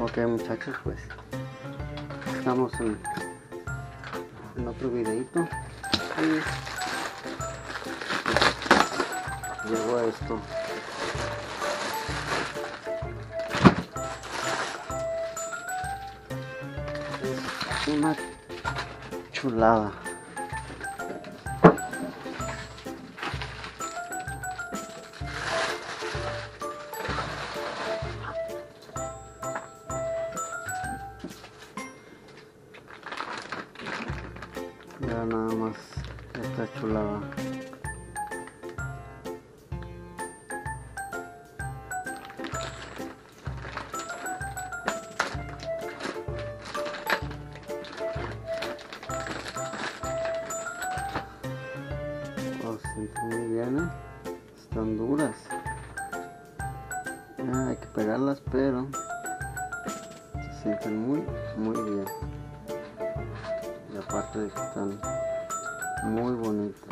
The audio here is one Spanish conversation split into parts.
Ok, muchachos, pues estamos en otro videito y llegó a esto. Es una chulada. Ya nada más esta chulada. Se sienten muy bien, están duras. Hay que pegarlas, pero se sienten muy bien. Y aparte de que están muy bonitas.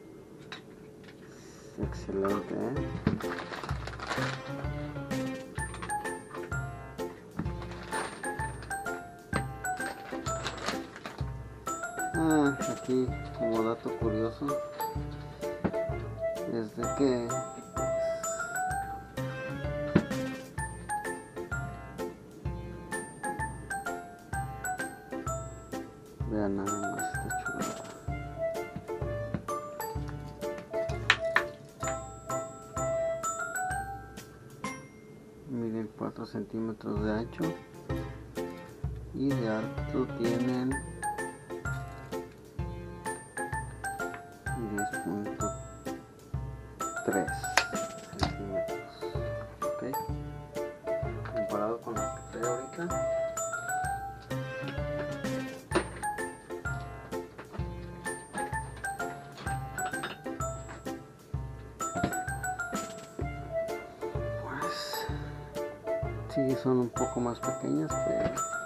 Excelente, aquí como dato curioso es de que vean nada más esta chulada. Miren, 4 centímetros de ancho y de alto tienen 10.3 centímetros. Okay. Comparado con la que trae ahorita, pues sí son un poco más pequeñas, pero